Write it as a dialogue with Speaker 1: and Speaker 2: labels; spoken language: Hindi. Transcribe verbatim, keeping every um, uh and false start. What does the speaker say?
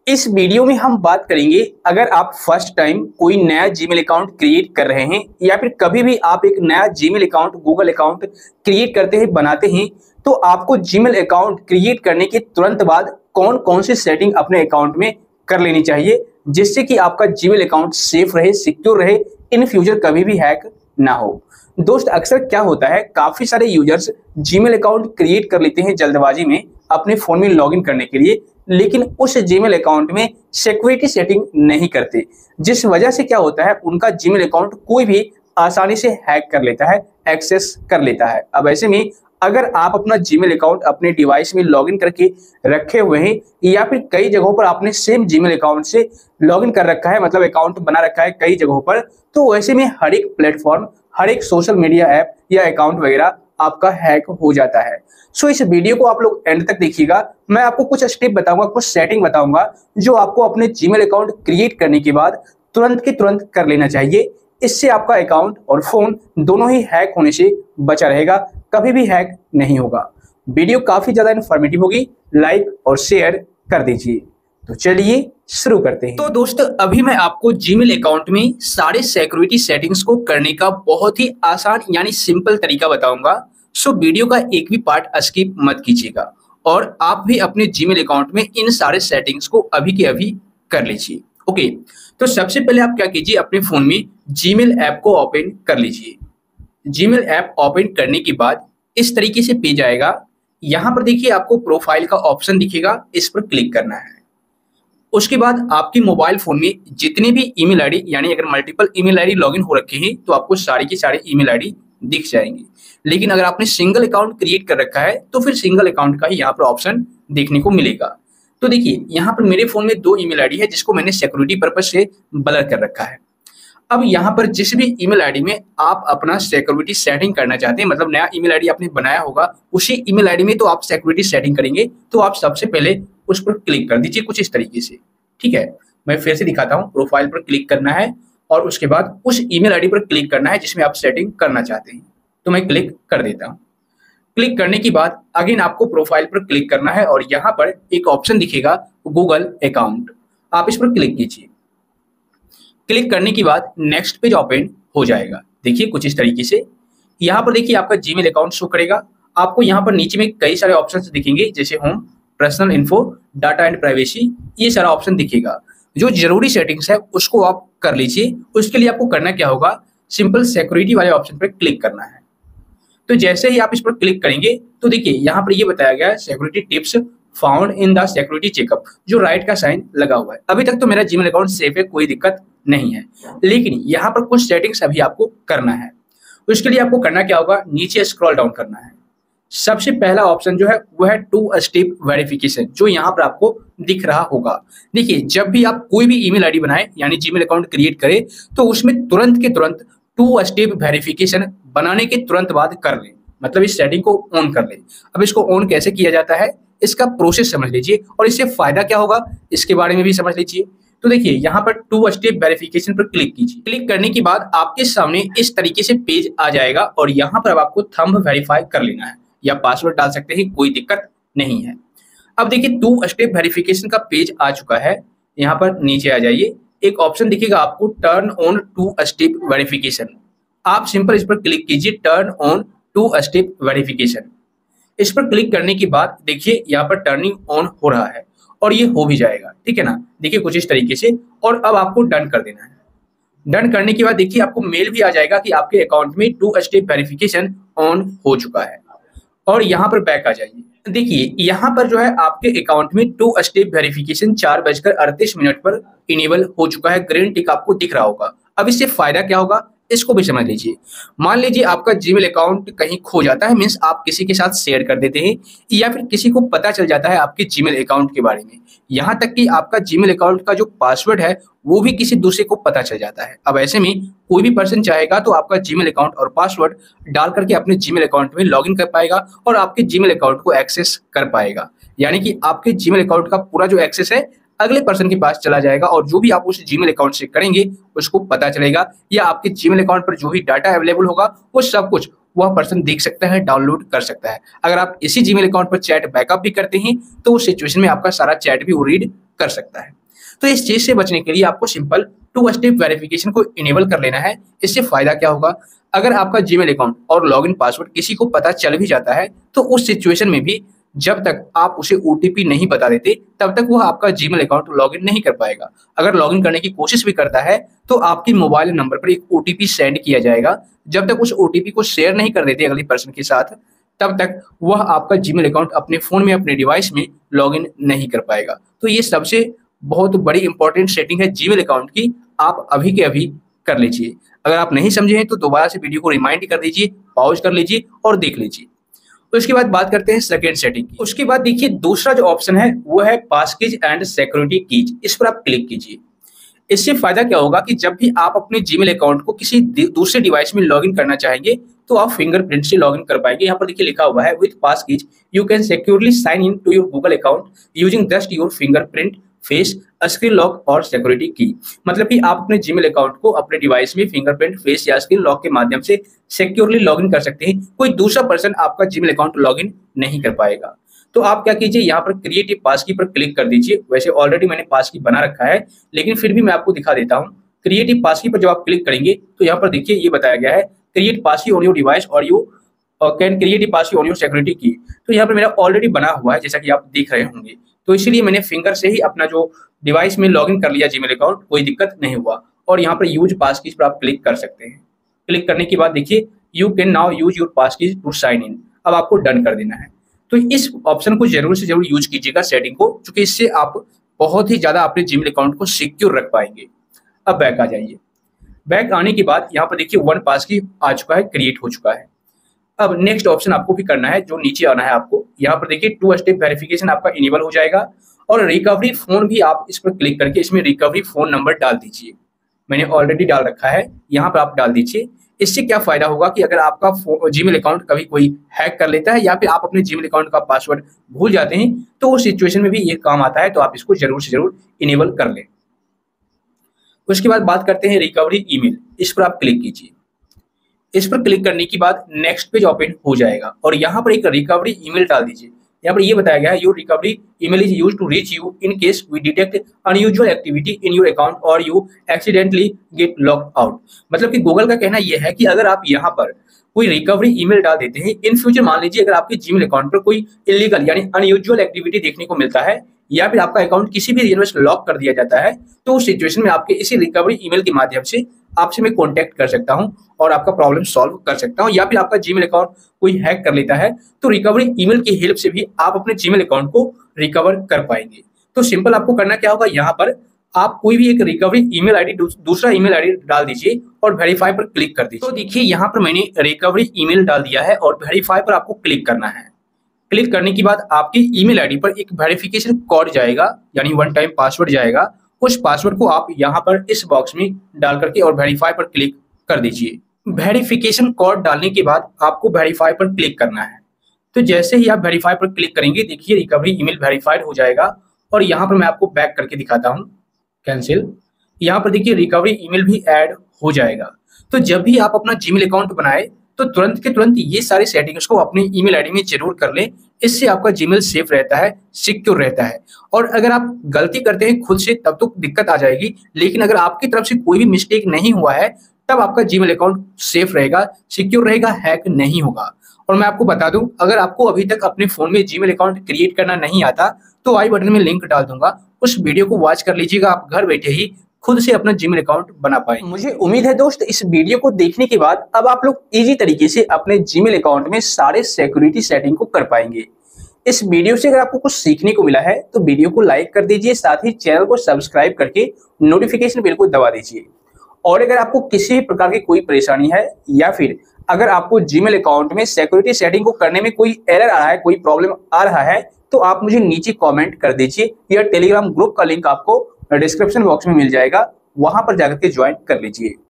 Speaker 1: इस वीडियो में हम बात करेंगे, अगर आप फर्स्ट टाइम कोई नया जीमेल अकाउंट क्रिएट कर रहे हैं या फिर कभी भी आप एक नया Gmail account Google account create करते हैं बनाते हैं, तो आपको जीमेल अकाउंट क्रिएट करने के तुरंत बाद कौन कौन सी सेटिंग अपने अकाउंट में कर लेनी चाहिए, जिससे कि आपका जीमेल अकाउंट सेफ रहे, सिक्योर रहे, इन फ्यूचर कभी भी हैक ना हो। दोस्त, अक्सर क्या होता है, काफी सारे यूजर्स जीमेल अकाउंट क्रिएट कर लेते हैं जल्दबाजी में अपने फोन में लॉगिन करने के लिए, लेकिन उस जीमेल अकाउंट में सिक्योरिटी सेटिंग नहीं करते, जिस वजह से क्या होता है, उनका जीमेल अकाउंट कोई भी आसानी से हैक कर लेता है, एक्सेस कर लेता है। अब ऐसे में अगर आप अपना जीमेल अकाउंट अपने डिवाइस में लॉगिन करके रखे हुए हैं या फिर कई जगहों पर आपने सेम जीमेल अकाउंट से लॉगिन कर रखा है, मतलब अकाउंट बना रखा है कई जगहों पर, तो वैसे में हर एक प्लेटफॉर्म, हर एक सोशल मीडिया ऐप या अकाउंट वगैरह आपका हैक हो जाता है। सो इस वीडियो को आप लोग एंड तक देखिएगा। मैं आपको कुछ स्टेप बताऊंगा, कुछ सेटिंग बताऊंगा जो आपको अपने जीमेल अकाउंट क्रिएट करने के बाद तुरंत के तुरंत कर लेना चाहिए। इससे आपका अकाउंट और फोन दोनों ही हैक होने से बचा रहेगा, कभी भी हैक नहीं होगा। वीडियो काफी ज्यादा इन्फॉर्मेटिव होगी, लाइक और शेयर कर दीजिए। तो चलिए शुरू करते हैं। तो दोस्तों, अभी मैं आपको जीमेल अकाउंट में सारे सिक्योरिटी सेटिंग्स को करने का बहुत ही आसान यानी सिंपल तरीका बताऊंगा। सो वीडियो का एक भी पार्ट स्किप मत कीजिएगा और आप भी अपने जीमेल अकाउंट में इन सारे सेटिंग्स को अभी के अभी कर लीजिए। ओके, तो सबसे पहले आप क्या कीजिए, अपने फोन में जीमेल ऐप को ओपन कर लीजिए। जीमेल ऐप ओपन करने के बाद इस तरीके से पेज आएगा। यहाँ पर देखिए आपको प्रोफाइल का ऑप्शन दिखेगा, इस पर क्लिक करना है। उसके बाद आपके मोबाइल फोन में जितने भी ईमेल आईडी, यानी अगर मल्टीपल ईमेल आईडी लॉगिन हो रखे हैं तो आपको सारी की सारी ईमेल आईडी दिख जाएंगी। लेकिन अगर आपने सिंगल अकाउंट क्रिएट कर रखा है तो फिर सिंगल अकाउंट का ही यहाँ पर ऑप्शन देखने को मिलेगा। तो देखिए यहाँ पर मेरे फोन में दो ईमेल आईडी है जिसको मैंने सिक्योरिटी पर्पज से ब्लर कर रखा है। अब यहाँ पर जिस भी ईमेल आईडी में आप अपना सिक्योरिटी सेटिंग करना चाहते हैं, मतलब नया ईमेल आईडी आपने बनाया होगा, उसी ईमेल आईडी में तो आप सिक्योरिटी सेटिंग करेंगे। तो आप सबसे पहले उस पर क्लिक कर दीजिए कुछ इस तरीके से। ठीक है, मैं फिर से दिखाता हूँ। प्रोफाइल पर क्लिक करना है और उसके बाद उस ईमेल आईडी पर क्लिक करना है जिसमें आप सेटिंग करना चाहते हैं। तो मैं क्लिक कर देता हूँ। क्लिक करने के बाद अगेन आपको प्रोफाइल पर क्लिक करना है और यहाँ पर एक ऑप्शन दिखेगा गूगल अकाउंट, आप इस पर क्लिक कीजिए। क्लिक करने के बाद नेक्स्ट पेज ओपन हो जाएगा। देखिए कुछ इस तरीके से यहाँ पर देखिए आपका जीमेल अकाउंट शो करेगा। आपको यहाँ पर नीचे में कई सारे ऑप्शंस दिखेंगे, जैसे home, personal info, data and privacy, ये सारा ऑप्शन दिखेगा। जो जरूरी सेटिंग्स है उसको आप कर लीजिए। उसके लिए आपको करना क्या होगा, सिंपल सिक्योरिटी वाले ऑप्शन पर क्लिक करना है। तो जैसे ही आप इस पर क्लिक करेंगे तो देखिए यहाँ पर ये बताया गया है security tips found in the security checkup, जो राइट का साइन लगा हुआ है। अभी तक तो मेरा जीमेल अकाउंट सेफ है, कोई दिक्कत नहीं है, लेकिन यहाँ पर कुछ सेटिंग्स अभी आपको करना है। उसके लिए आपको करना क्या होगा, नीचे स्क्रॉल डाउन करना है। सबसे पहला ऑप्शन जो है वो है टू स्टेप वेरिफिकेशन, जो यहाँ पर आपको दिख रहा होगा। देखिए जब भी आप कोई भी ईमेल आईडी बनाए यानी जीमेल अकाउंट क्रिएट करें तो उसमें तुरंत के तुरंत टू स्टेप वेरिफिकेशन बनाने के तुरंत बाद कर लें, मतलब इस सेटिंग को ऑन कर लें। अब इसको ऑन कैसे किया जाता है, इसका प्रोसेस समझ लीजिए और इससे फायदा क्या होगा इसके बारे में भी समझ लीजिए। तो देखिए यहाँ पर टू स्टेप वेरिफिकेशन पर क्लिक कीजिए। क्लिक करने के बाद आपके सामने इस तरीके से पेज आ जाएगा और यहाँ पर अब आपको थंब वेरीफाई कर लेना है या पासवर्ड डाल सकते हैं, कोई दिक्कत नहीं है। अब देखिए टू स्टेप वेरिफिकेशन का पेज आ चुका है। यहाँ पर नीचे आ जाइए, एक ऑप्शन दिखेगा आपको turn on two step verification, आप सिंपल इस पर क्लिक कीजिए, turn on two step verification. इस पर क्लिक करने के बाद देखिए यहाँ पर टर्निंग ऑन हो रहा है और ये हो भी जाएगा। ठीक है ना, देखिए कुछ इस तरीके से। और अब आपको डन कर देना है। डन करने के बाद देखिए आपको मेल भी आ जाएगा कि आपके अकाउंट में टू स्टेप वेरिफिकेशन ऑन हो चुका है। और यहाँ पर बैक आ जाइए। देखिए यहाँ पर जो है आपके अकाउंट में टू स्टेप वेरिफिकेशन चार बजकर अड़तीस मिनट पर इनेबल हो चुका है, ग्रीन टिक आपको दिख रहा होगा। अब इससे फायदा क्या होगा इसको भी समझ लीजिए। मान लीजिए आपका जीमेल अकाउंट कहीं खो जाता है, मीन्स आप किसी के साथ शेयर कर देते हैं या फिर किसी को पता चल जाता है आपके जीमेल अकाउंट के बारे में, यहाँ तक कि आपका जीमेल अकाउंट का जो पासवर्ड है वो भी किसी दूसरे को पता चल जाता है। अब ऐसे में कोई भी पर्सन चाहेगा तो आपका जीमेल अकाउंट और पासवर्ड डाल करके अपने जीमेल अकाउंट में लॉगिन कर पाएगा और आपके जीमेल अकाउंट को एक्सेस कर पाएगा। यानी कि आपके जीमेल अकाउंट का पूरा जो एक्सेस है अगले पर्सन के पास चला जाएगा और जो भी आप उस जीमेल अकाउंट से करेंगे उसको पता चलेगा, या आपके जीमेल अकाउंट पर जो भी डाटा अवेलेबल होगा वो सब कुछ वह पर्सन देख सकता है, डाउनलोड कर सकता है। अगर आप इसी जीमेल अकाउंट पर चैट बैकअप भी करते हैं तो उस सिचुएशन में आपका सारा चैट भी वो रीड कर सकता है। तो इस चीज से बचने के लिए आपको सिंपल टू स्टेप वेरिफिकेशन को इनेबल कर लेना है। इससे फायदा क्या होगा, अगर आपका जीमेल अकाउंट और लॉगिन पासवर्ड किसी को पता चल भी जाता है तो उस सिचुएशन में भी जब तक आप उसे ओटीपी नहीं बता देते तब तक वह आपका जीमेल अकाउंट लॉगिन नहीं कर पाएगा। अगर लॉगिन करने की कोशिश भी करता है तो आपके मोबाइल नंबर पर एक ओटीपी सेंड किया जाएगा। जब तक उस ओटीपी को शेयर नहीं कर देते अगली पर्सन के साथ तब तक वह आपका जीमेल अकाउंट अपने फोन में, अपने डिवाइस में लॉगिन नहीं कर पाएगा। तो ये सबसे बहुत बड़ी इंपॉर्टेंट सेटिंग है जीमेल अकाउंट की, आप अभी के अभी कर लीजिए। अगर आप नहीं समझे हैं तो दोबारा से वीडियो को रिमाइंड कर दीजिए, पॉज कर लीजिए और देख लीजिए। तो उसके बाद बात करते हैं सेकंड सेटिंग की। उसके बाद देखिए दूसरा जो ऑप्शन है वो है पासकीज एंड सिक्योरिटी कीज। इस पर आप क्लिक कीजिए। इससे फायदा क्या होगा कि जब भी आप अपने जीमेल अकाउंट को किसी दूसरे डिवाइस में लॉगिन करना चाहेंगे तो आप फिंगरप्रिंट से लॉगिन कर पाएंगे। यहाँ पर देखिए लिखा हुआ है with passkeys you can securely sign in to your Google account using just your fingerprint, face, screen lock और सिक्योरिटी की। मतलब कि आप अपने जीमेल अकाउंट को अपने डिवाइस में फिंगरप्रिंट, फेस या स्क्रीन लॉक के माध्यम से सिक्योरली लॉगिन कर सकते हैं। कोई दूसरा पर्सन आपका जीमेल अकाउंट लॉगिन नहीं कर पाएगा। तो आप क्या कीजिए, यहाँ पर क्रिएट ए पासकी पर क्लिक कर दीजिए। वैसे ऑलरेडी मैंने पासकी बना रखा है लेकिन फिर भी मैं आपको दिखा देता हूँ। क्रिएट ए पासकी पर जब आप क्लिक करेंगे तो यहाँ पर देखिए ये बताया गया है create passkey on your device और you can create a passkey on your security की। तो यहाँ पर मेरा ऑलरेडी बना हुआ है जैसा कि आप देख रहे होंगे। तो इसलिए मैंने फिंगर से ही अपना जो डिवाइस में लॉगिन कर लिया जीमेल अकाउंट, कोई दिक्कत नहीं हुआ। और यहाँ पर यूज पासकीज पर आप क्लिक कर सकते हैं। क्लिक करने के बाद देखिए you can now use your passkeys to sign in. अब आपको डन कर देना है। तो इस ऑप्शन को जरूर से जरूर यूज कीजिएगा सेटिंग को, क्योंकि इससे आप बहुत ही ज्यादा अपने जीमेल अकाउंट को सिक्योर रख पाएंगे। अब बैक आ जाइए। बैक आने के बाद यहाँ पर देखिए वन पासकी आ चुका है, क्रिएट हो चुका है। अब नेक्स्ट ऑप्शन आपको भी करना है, जो नीचे आना है आपको। यहाँ पर देखिए टू स्टेप वेरिफिकेशन आपका इनेबल हो जाएगा और रिकवरी फोन भी आप इस पर क्लिक करके इसमें रिकवरी फोन नंबर डाल दीजिए। मैंने ऑलरेडी डाल रखा है, यहाँ पर आप डाल दीजिए। इससे क्या फायदा होगा कि अगर आपका जीमेल अकाउंट कभी कोई हैक कर लेता है या फिर आप अपने जीमेल अकाउंट का पासवर्ड भूल जाते हैं तो उस सिचुएशन में भी ये काम आता है। तो आप इसको जरूर से जरूर इनेबल कर लें। उसके बाद बात करते हैं रिकवरी ईमेल। इस पर आप क्लिक कीजिए। इस पर क्लिक करने के बाद नेक्स्ट पेज ओपन हो जाएगा और यहाँ पर एक रिकवरी ईमेल डाल दीजिए। यहाँ पर ये बताया गया है your recovery email is used to reach you in case we detect unusual activity in your account और you accidentally get locked out. मतलब कि गूगल का कहना यह है कि अगर आप यहाँ पर कोई रिकवरी ईमेल डाल देते हैं, इन फ्यूचर मान लीजिए अगर आपके जीमेल अकाउंट पर कोई इलीगल यानी अनयूजुअल एक्टिविटी देखने को मिलता है या फिर आपका अकाउंट किसी भी रीजन में लॉक कर दिया जाता है तो उस सिचुएशन में आपके इसी रिकवरी ईमेल के माध्यम से आपसे मैं कांटेक्ट कर सकता हूं और आपका प्रॉब्लम सॉल्व कर सकता हूं। या फिर आपका जीमेल अकाउंट कोई हैक कर लेता है तो रिकवरी ईमेल की हेल्प से भी आप अपने जीमेल अकाउंट को रिकवर कर पाएंगे। तो सिंपल आपको करना क्या होगा, यहाँ पर आप कोई भी एक रिकवरी ईमेल आईडी दूसरा ईमेल आईडी डाल दीजिए और वेरीफाई पर क्लिक कर दीजिए। तो देखिए यहाँ पर मैंने रिकवरी ईमेल डाल दिया है और वेरीफाई पर आपको क्लिक करना है। क्लिक करने के बाद आपकी ईमेल आईडी पर एक वेरिफिकेशन कोड जाएगा यानी वन टाइम पासवर्ड जाएगा। उस पासवर्ड को आप यहाँ पर इस बॉक्स में डाल करके और वेरीफाई पर क्लिक कर दीजिए। वेरिफिकेशन कोड डालने के बाद आपको वेरीफाई पर क्लिक करना है। तो जैसे ही आप वेरीफाई पर क्लिक करेंगे देखिए रिकवरी ईमेल वेरीफाइड हो जाएगा और यहाँ पर मैं आपको बैक करके दिखाता हूँ, कैंसिल। यहाँ पर देखिए रिकवरी ईमेल भी ऐड हो जाएगा। तो जब भी आप अपना जीमेल अकाउंट बनाए तो तुरंत के तुरंत ये सारे सेटिंग्स को अपने ईमेल आईडी में जरूर कर लें। इससे आपका जीमेल सेफ रहता है, सिक्योर रहता है। और अगर आप गलती करते हैं खुद से तब तो दिक्कत आ जाएगी, लेकिन अगर आपकी तरफ से कोई भी मिस्टेक नहीं हुआ है तब आपका जीमेल अकाउंट सेफ रहेगा, सिक्योर रहेगा, हैक नहीं होगा। और मैं आपको बता दूं, अगर आपको अभी तक अपने फोन में जीमेल अकाउंट क्रिएट करना नहीं आता तो आई बटन में लिंक डाल दूंगा, उस वीडियो को वॉच कर लीजिएगा। आप घर बैठे ही खुद से अपना जीमेल अकाउंट बना पाए। मुझे उम्मीद है दोस्त इस वीडियो को देखने के बाद अब आप लोग इजी तरीके से अपने जीमेल अकाउंट में सारे सिक्योरिटी सेटिंग को कर पाएंगे। इस वीडियो से अगर आपको कुछ सीखने को मिला है तो वीडियो को लाइक कर दीजिए, साथ ही चैनल को सब्सक्राइब करके नोटिफिकेशन बेल को दबा दीजिए। और अगर आपको किसी भी प्रकार की कोई परेशानी है या फिर अगर आपको जीमेल अकाउंट में सिक्योरिटी सेटिंग को करने में कोई एरर आ रहा है, कोई प्रॉब्लम आ रहा है, तो आप मुझे नीचे कमेंट कर दीजिए या टेलीग्राम ग्रुप का लिंक आपको डिस्क्रिप्शन बॉक्स में मिल जाएगा, वहां पर जाकर के ज्वाइन कर लीजिए।